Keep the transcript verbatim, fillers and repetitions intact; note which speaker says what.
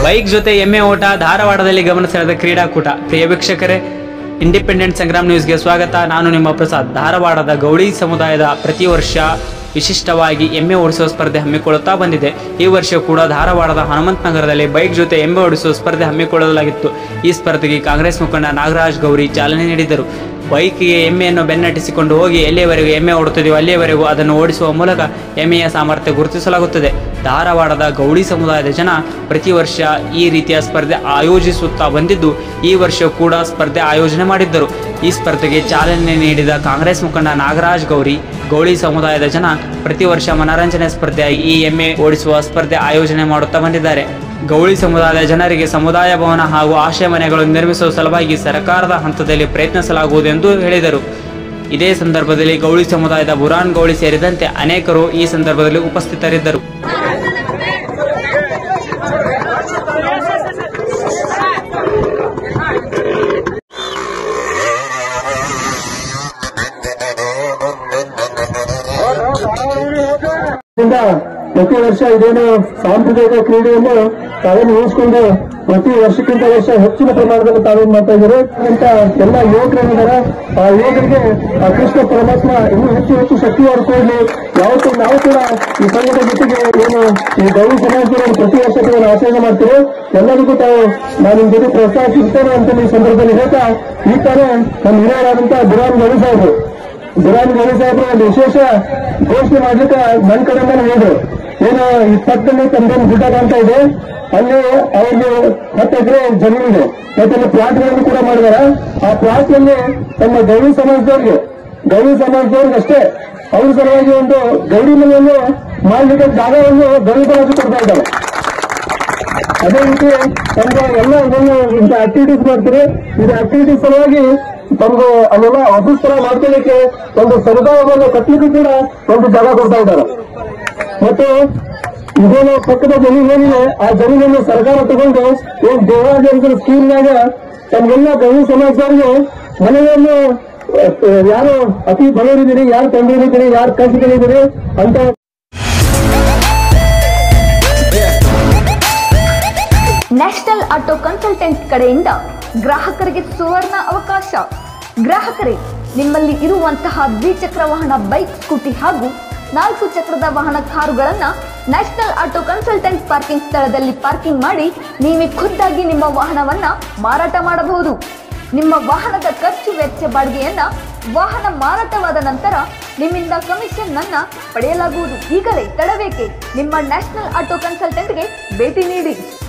Speaker 1: Bike ಜೊತೆ ಎಮ್ಮೆ ಓಟ ಧಾರವಾಡದಲ್ಲಿ ಗಮನ ಸೆಳೆದ ಕ್ರೀಡಾಕೂಟ. ಪ್ರಿಯ ವೀಕ್ಷಕರೇ, ಇಂಡಿಪೆಂಡೆಂಟ್ ಸಂಗ್ರಾಮ್ ನ್ಯೂಸ್ಗೆ ಸ್ವಾಗತ. ನಾನು ನಿಮ್ಮ ಪ್ರಸಾದ್. ಧಾರವಾಡದ ಗೌಳಿ ಸಮುದಾಯದ ಪ್ರತಿ ವರ್ಷ ವಿಶಿಷ್ಟವಾಗಿ ಎಮ್ಮೆ ಓಡಿಸುವ ಸ್ಪರ್ಧೆ ಹಮ್ಮಿಕೊಳ್ಳುತ್ತಾ ಬಂದಿದೆ. ಈ ವರ್ಷ ಕೂಡ ಧಾರವಾಡದ ಹನುಮಂತ ನಗರದಲ್ಲಿ ಬೈಕ್ ಜೊತೆ ಎಮ್ಮೆ ಓಡಿಸುವ ಸ್ಪರ್ಧೆ ಹಮ್ಮಿಕೊಳ್ಳಲಾಗಿತ್ತು. ಈ ಸ್ಪರ್ಧೆಗೆ ಕಾಂಗ್ರೆಸ್ ಮುಖಂಡ ನಾಗರಾಜ್ ಗೌರಿ ಚಾಲನೆ ನೀಡಿದರು. ಬೈಕಿಗೆ ಎಮ್ಮೆಯನ್ನು ಬೆನ್ನಟ್ಟಿಸಿಕೊಂಡು ಹೋಗಿ ಎಲ್ಲಿಯವರೆಗೂ ಎಮ್ಮೆ ಓಡುತ್ತದೆಯೋ ಅಲ್ಲಿಯವರೆಗೂ ಅದನ್ನು ಓಡಿಸುವ ಮೂಲಕ ಎಮ್ಮೆಯ ಸಾಮರ್ಥ್ಯ ಗುರುತಿಸಲಾಗುತ್ತದೆ. ಧಾರವಾಡದ ಗೌಳಿ ಸಮುದಾಯದ ಜನ ಪ್ರತಿ ವರ್ಷ ಈ ರೀತಿಯ ಸ್ಪರ್ಧೆ ಆಯೋಜಿಸುತ್ತಾ ಬಂದಿದ್ದು, ಈ ವರ್ಷ ಕೂಡ ಸ್ಪರ್ಧೆ ಆಯೋಜನೆ ಮಾಡಿದ್ದರು. ಈ ಸ್ಪರ್ಧೆಗೆ ಚಾಲನೆ ನೀಡಿದ ಕಾಂಗ್ರೆಸ್ ಮುಖಂಡ ನಾಗರಾಜ್ ಗೌರಿ, ಗೌಳಿ ಸಮುದಾಯದ ಜನ ಪ್ರತಿ ವರ್ಷ ಮನರಂಜನೆ ಸ್ಪರ್ಧೆಯಾಗಿ ಈ ಎಮ್ಮೆ ಓಡಿಸುವ ಸ್ಪರ್ಧೆ ಆಯೋಜನೆ ಮಾಡುತ್ತಾ ಬಂದಿದ್ದಾರೆ. ಗೌಳಿ ಸಮುದಾಯದ ಜನರಿಗೆ ಸಮುದಾಯ ಭವನ ಹಾಗೂ ಆಶ್ರಯ ಮನೆಗಳು ನಿರ್ಮಿಸುವ ಸಲುವಾಗಿ ಸರ್ಕಾರದ ಹಂತದಲ್ಲಿ ಪ್ರಯತ್ನಿಸಲಾಗುವುದು ಎಂದು ಹೇಳಿದರು. ಇದೇ ಸಂದರ್ಭದಲ್ಲಿ ಗೌಳಿ ಸಮುದಾಯದ ಬುರಾನ್ ಗೌಳಿ ಸೇರಿದಂತೆ ಅನೇಕರು ಈ ಸಂದರ್ಭದಲ್ಲಿ ಉಪಸ್ಥಿತರಿದ್ದರು.
Speaker 2: ಪ್ರತಿ ವರ್ಷ ಇದೇನು ಸಾಂಪ್ರದಾಯಿಕ ಕ್ರೀಡೆಯನ್ನು ತಾವೇನು ಉಳಿಸಿಕೊಂಡು ಪ್ರತಿ ವರ್ಷಕ್ಕಿಂತ ವರ್ಷ ಹೆಚ್ಚಿನ ಪ್ರಮಾಣದಲ್ಲಿ ತಾವೇನು ಮಾಡ್ತಾ ಇದ್ದಾರೆ ಅಂತ ಎಲ್ಲ ಯುವಕರೇನಿದ್ದಾರೆ. ಆ ಯುವಕರಿಗೆ ಆ ಕೃಷ್ಣ ಪರಮಾತ್ಮ ಇನ್ನೂ ಹೆಚ್ಚು ಹೆಚ್ಚು ಶಕ್ತಿ ಕೊಡಲಿ. ಯಾವತ್ತೂ ನಾವು ಕೂಡ ಈ ಸಂಘದ ಜೊತೆಗೆ ಏನು ಈ ಗೌರಿ ಸಮಾಜದವರು ಪ್ರತಿ ವರ್ಷ ಆಚರಣೆ ಮಾಡ್ತೀವಿ. ಎಲ್ಲರಿಗೂ ತಾವು ನಾನು ನಿಮ್ ಜೊತೆ ಪ್ರೋತ್ಸಾಹಿಸುತ್ತೇನೆ ಅಂತ ಈ ಸಂದರ್ಭದಲ್ಲಿ ಹೇಳ್ತಾ, ಈ ತಾನೇ ನಮ್ಮ ಹಿರಿಯರಾದಂತಹ ಬುರಾನ್ ಗೌರಿ ಸಾಹೇಬರು ಬುರಾನ್ ಗೌರಿ ಸಾಹೇಬರು ಒಂದು ವಿಶೇಷ ಘೋಷಣೆ ಮಾಡ್ಲಿಕ್ಕೆ ನನ್ನ ಕಡೆಯಿಂದ ಹೇಳಿದ್ರು. ಏನು ಇಪ್ಪತ್ತನೇ ತಮ್ಮದೇನು ಗುಡ್ಡ ಕಾಣ್ತಾ ಇದೆ, ಅಲ್ಲಿ ಅವ್ರಿಗೆ ಹತ್ತು ಎಕರೆ ಜಮೀನಿದೆ ಮತ್ತೆ ಅಲ್ಲಿ ಪ್ಲಾಟ್ಗಳನ್ನು ಕೂಡ ಮಾಡಿದಾರೆ. ಆ ಪ್ಲಾಟ್ ನಲ್ಲಿ ತಮ್ಮ ಗೌರಿ ಸಮಾಜದವ್ರಿಗೆ ಗೌರಿ ಸಮಾಜದವ್ರಿಗೆ ಅಷ್ಟೇ ಅವ್ರ ಸಲುವಾಗಿ ಒಂದು ಗೌರಿ ಮನೆಯನ್ನು ಮಾಡಲಿಕ್ಕೆ ಜಾಗವನ್ನು ಗೌರಿ ಸಮಾಜ ಕೊಡ್ತಾ ಇದ್ದಾರೆ. ಅದೇ ರೀತಿ ತಮ್ಗೆ ಎಲ್ಲ ಇಂಥ ಆಕ್ಟಿವಿಟೀಸ್ ಮಾಡ್ತೀರಿ. ಇದು ಆಕ್ಟಿವಿಟೀಸ್ ಸಲುವಾಗಿ ತಮ್ಗೆ ಅಲ್ಲೆಲ್ಲ ಆಫೀಸ್ ತರ ಮಾಡ್ಕೊಳ್ಳಿಕ್ಕೆ ಒಂದು ಸಮುದಾಯವನ್ನು ಕಟ್ಟಲಿಕ್ಕೂ ಕೂಡ ಒಂದು ಜಾಗ ಕೊಡ್ತಾ ಇದ್ದಾರೆ. ಮತ್ತು ಇದೇನು ಪಕ್ಕದ ಜಮೀನು ಏನಿದೆ ಆ ಜಮೀನನ್ನು ಸರ್ಕಾರ ತಗೊಂಡು ಏನ್ ದೇವಾಲಯದ ಸ್ಕೀಮ್ನಾಗ ತಮ್ಗೆಲ್ಲ ಗೌರಿ ಸಮಾಜದವರಿಗೆ ಮನೆಯನ್ನು ಯಾರು ಅತಿ ಬಡವರಿದ್ದೀರಿ, ಯಾರು ತಂದಿದ್ದೀರಿ, ಯಾರು ಕಷ್ಟಗಳಿದ್ದೀರಿ ಅಂತ
Speaker 3: ನ್ಯಾಷನಲ್ ಆಟೋ ಕನ್ಸಲ್ಟೆಂಟ್ ಕಡೆಯಿಂದ ಗ್ರಾಹಕರಿಗೆ ಸುವರ್ಣ ಅವಕಾಶ. ಗ್ರಾಹಕರೇ, ನಿಮ್ಮಲ್ಲಿ ಇರುವಂತಹ ದ್ವಿಚಕ್ರ ವಾಹನ ಬೈಕ್, ಸ್ಕೂಟಿ ಹಾಗೂ ನಾಲ್ಕು ಚಕ್ರದ ವಾಹನ ಕಾರುಗಳನ್ನು ನ್ಯಾಷನಲ್ ಆಟೋ ಕನ್ಸಲ್ಟೆಂಟ್ ಪಾರ್ಕಿಂಗ್ ಸ್ಥಳದಲ್ಲಿ ಪಾರ್ಕಿಂಗ್ ಮಾಡಿ ನೀವೇ ಖುದ್ದಾಗಿ ನಿಮ್ಮ ವಾಹನವನ್ನ ಮಾರಾಟ ಮಾಡಬಹುದು. ನಿಮ್ಮ ವಾಹನದ ಖರ್ಚು ವೆಚ್ಚ ಬಾಡಿಗೆಯನ್ನ ವಾಹನ ಮಾರಾಟವಾದ ನಂತರ ನಿಮ್ಮಿಂದ ಕಮಿಷನ್ ಅನ್ನ ಪಡೆಯಲಾಗುವುದು. ಈಗಲೇ ತಡಬೇಕೆ? ನಿಮ್ಮ ನ್ಯಾಷನಲ್ ಆಟೋ ಕನ್ಸಲ್ಟೆಂಟ್ಗೆ ಭೇಟಿ ನೀಡಿ.